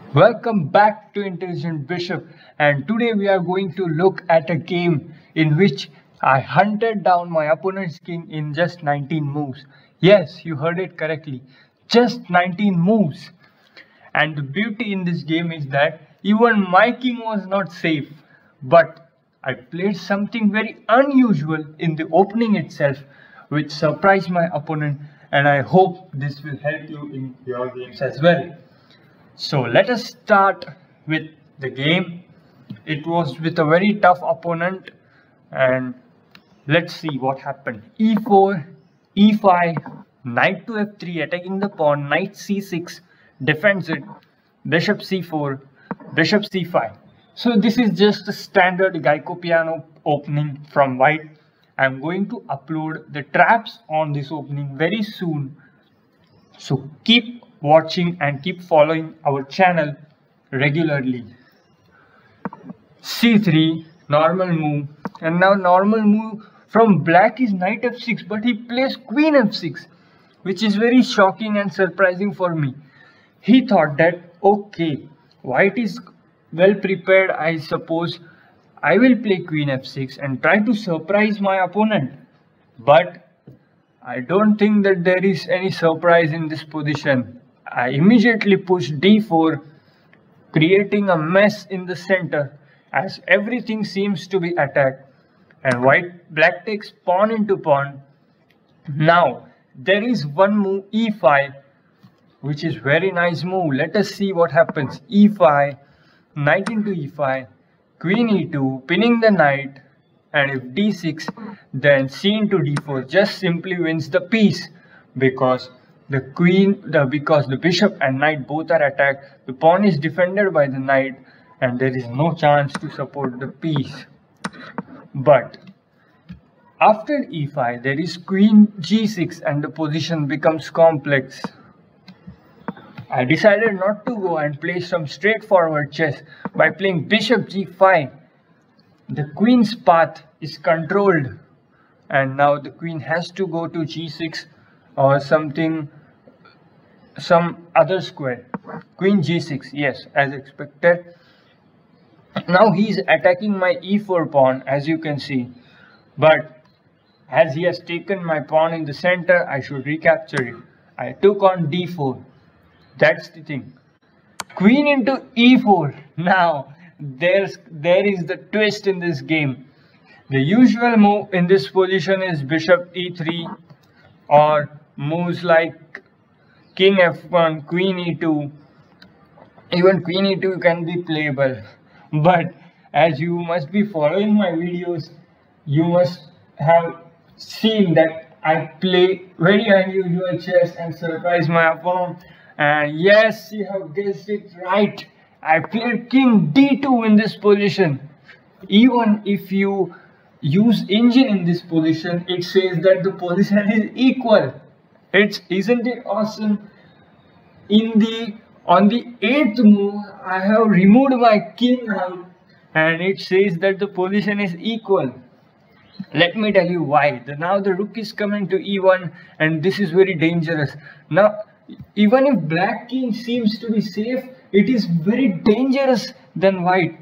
Welcome back to Intelligent Bishop, and today we are going to look at a game in which I hunted down my opponent's king in just 19 moves. Yes, you heard it correctly, just 19 moves. And the beauty in this game is that even my king was not safe, but I played something very unusual in the opening itself, which surprised my opponent, and I hope this will help you in your games as well. So let us start with the game. It was with a very tough opponent, and let's see what happened. E4, E5, knight to F3, attacking the pawn, knight C6, defends it, bishop C4, bishop C5. So this is just a standard Geico piano opening from white. I'm going to upload the traps on this opening very soon. So keep watching and keep following our channel regularly. C3, normal move, and now normal move from black is knight F6, but he plays queen F6, which is very shocking and surprising for me. He thought that okay, white is well prepared, I suppose I will play queen F6 and try to surprise my opponent, but I don't think that there is any surprise in this position. I immediately push d4, creating a mess in the center as everything seems to be attacked, and black takes pawn into pawn. Now there is one move, e5, which is very nice move. Let us see what happens. E5, knight into e5, queen e2, pinning the knight, and if d6, then c into d4 just simply wins the piece, because the bishop and knight both are attacked, the pawn is defended by the knight, and there is no chance to support the piece. But after e5, there is queen g6 and the position becomes complex. I decided not to go and play some straightforward chess by playing bishop g5. The queen's path is controlled, and now the queen has to go to g6 or some other square. Queen g6, yes, as expected. Now he is attacking my e4 pawn, as you can see, but as he has taken my pawn in the center, I should recapture it. I took on d4. That's the thing. Queen into e4. Now there is the twist in this game. The usual move in this position is bishop e3, or moves like king f1, queen e2. Even queen e2 can be playable, but as you must be following my videos, you must have seen that I play very unusual chess and surprise my opponent. And yes, you have guessed it right, I played king d2 in this position. Even if you use engine in this position, it says that the position is equal. Isn't it awesome? On the 8th move, I have removed my king out, and it says that the position is equal. Let me tell you why. Now the rook is coming to e1, and this is very dangerous. Now, even if black king seems to be safe, it is very dangerous than white,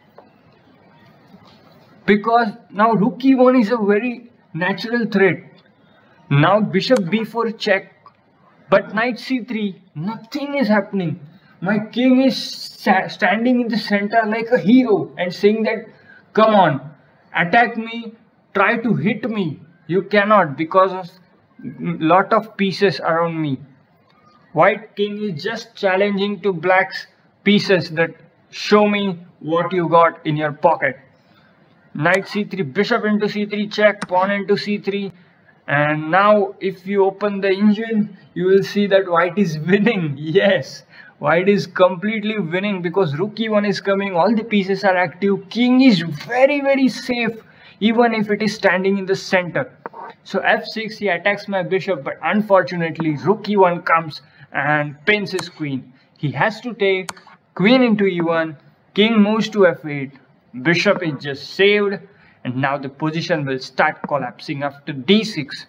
because now rook e1 is a very natural threat. Now bishop b4 check, but knight c3, nothing is happening. My king is standing in the center like a hero and saying that, come on, attack me, try to hit me. You cannot, because of lot of pieces around me. White king is just challenging to black's pieces that show me what you got in your pocket. Knight c3, bishop into c3 check, pawn into c3. And now if you open the engine, you will see that white is winning. Yes, white is completely winning because rook e1 is coming, all the pieces are active, king is very safe even if it is standing in the center. So f6, he attacks my bishop, but unfortunately rook e1 comes and pins his queen. He has to take queen into e1, king moves to f8, bishop is just saved, and now the position will start collapsing after d6.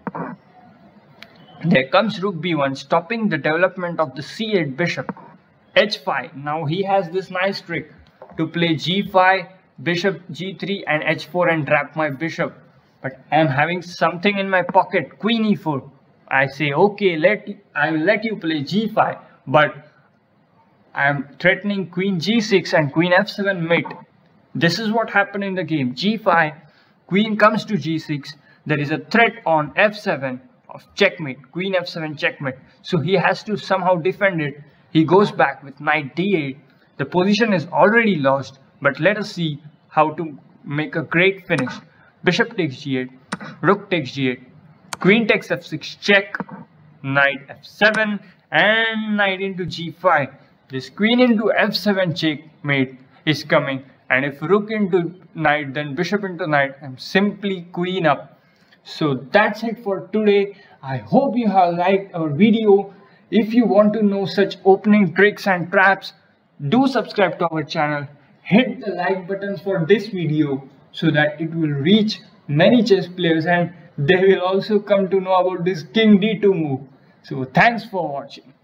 There comes rook b1, stopping the development of the c8 bishop. h5. Now he has this nice trick to play g5, bishop g3 and h4 and trap my bishop. But I am having something in my pocket, queen e4. I say, okay, I will let you play g5, but I am threatening queen g6 and queen f7 mate. This is what happened in the game. g5, queen comes to g6. There is a threat on f7 of checkmate, queen f7 checkmate. So he has to somehow defend it. He goes back with knight d8. The position is already lost, but let us see how to make a great finish. Bishop takes g8, rook takes g8, queen takes f6 check, knight f7 and knight into g5. This queen into f7 checkmate is coming, and if rook into knight, then bishop into knight, I'm simply queen up. So that's it for today. I hope you have liked our video. If you want to know such opening tricks and traps, do subscribe to our channel. Hit the like button for this video so that it will reach many chess players and they will also come to know about this king d2 move. So thanks for watching.